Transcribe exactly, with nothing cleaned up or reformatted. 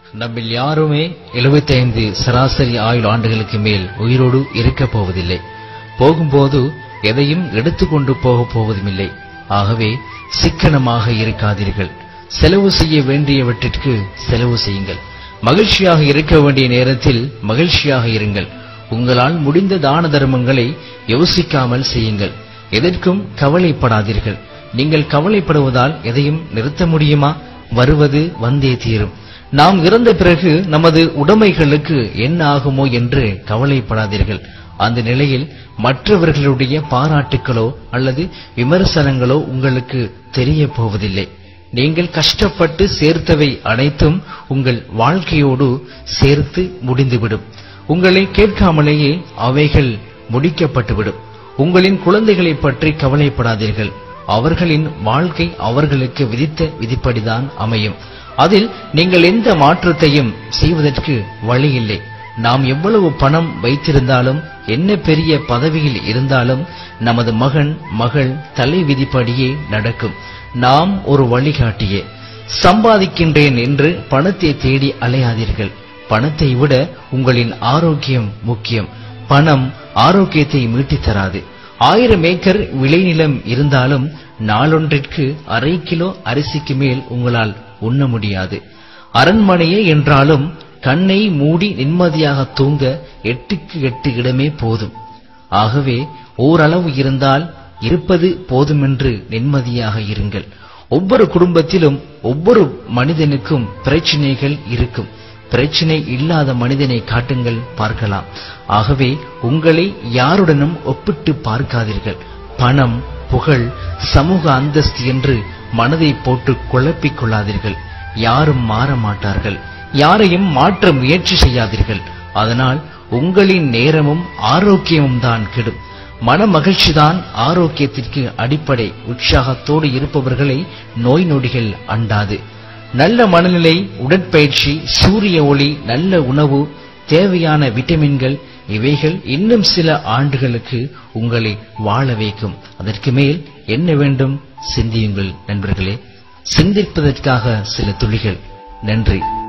நம்மில் யாருமே எழுபத்தி ஐந்து சராசரி ஆயுள் ஆண்டுகளுக்கு மேல் உயிரோடு இருக்கப் போவதில்லை. போகும்போது எதையும் எடுத்துக்கொண்டு போகப் போவதுமில்லை. ஆகவே சிக்கனமாக இருக்காதீர்கள். செலவு செய்ய வேண்டியவற்றிற்கு செலவு செய்யுங்கள். மகிழ்ச்சியாக இருக்க வேண்டிய நேரத்தில் மகிழ்ச்சியாக இருங்கள். உங்களால் முடிந்த தான தர்மங்களை யோசிக்காமல் செய்யுங்கள். எதற்கும் கவலைப்படாதீர்கள். நீங்கள் கவலைப்படுவதால் எதையும் நிறுத்த முடியுமா? வருவது வந்தே தீரும். நாம் இறந்த பிறகு நமது உடைமைகளுக்கு என்ன ஆகுமோ என்று கவலைப்படாதீர்கள். அந்த நிலையில் மற்றவர்களுடைய பாராட்டுக்களோ அல்லது விமர்சனங்களோ உங்களுக்கு தெரிய போவதில்லை. நீங்கள் கஷ்டப்பட்டு சேர்த்தவை அனைத்தும் உங்கள் வாழ்க்கையோடு சேர்த்து முடிந்துவிடும். உங்களை கேட்காமலேயே அவைகள் முடிக்கப்பட்டுவிடும். உங்களின் குழந்தைகளை பற்றி கவலைப்படாதீர்கள். அவர்களின் வாழ்க்கை அவர்களுக்கு விதித்த விதிப்படிதான் அமையும். அதில் நீங்கள் எந்த மாற்றத்தையும் செய்வதற்கு வழி இல்லை. நாம் எவ்வளவு பணம் வைத்திருந்தாலும் என்ன பெரிய பதவியில் இருந்தாலும் நமது மகன் மகள் தலை விதிப்படியே நடக்கும். நாம் ஒரு வழிகாட்டியே. சம்பாதிக்கின்றேன் என்று பணத்தை தேடி அலையாதீர்கள். பணத்தை விட உங்களின் ஆரோக்கியம் முக்கியம். பணம் ஆரோக்கியத்தை மீட்டித் தராது. ஆயிரம் ஏக்கர் விளைநிலம் இருந்தாலும் நாளொன்றிற்கு அரை கிலோ அரிசிக்கு மேல் உங்களால் உண்ண முடியாது. அரண்மனையே என்றாலும் கண்ணை மூடி நிம்மதியாக தூங்க எட்டுக்கு எட்டு இடமே போதும். ஆகவே ஓரளவு இருந்தால் இருப்பது போதுமென்று நிம்மதியாக இருங்கள். ஒவ்வொரு குடும்பத்திலும் ஒவ்வொரு மனிதனுக்கும் பிரச்சனைகள் இருக்கும். பிரச்சனை இல்லாத மனிதனை காட்டுங்கள், பார்க்கலாம். ஆகவே உங்களை யாருடனும் ஒப்பிட்டு பார்க்காதீர்கள். பணம், புகழ், சமூக அந்தஸ்து என்று மனதை போட்டு குழப்பிக் கொள்ளாதீர்கள். யாரும் மாற மாட்டார்கள். யாரையும் மாற்ற முயற்சி செய்யாதீர்கள். அதனால் உங்களின் நேரமும் ஆரோக்கியமும் தான் கெடும். மன மகிழ்ச்சிதான் ஆரோக்கியத்திற்கு அடிப்படை. உற்சாகத்தோடு இருப்பவர்களை நோய் நொடிகள் அண்டாது. நல்ல மனநிலை, உடற்பயிற்சி, சூரிய ஒளி, நல்ல உணவு, தேவையான விட்டமின்கள் இவைகள் இன்னும் சில ஆண்டுகளுக்கு உங்களை வாழ வைக்கும். அதற்கு மேல் என்ன வேண்டும்? சிந்தியுங்கள் நண்பர்களே. சிந்திப்பதற்காக சில துளிகள். நன்றி.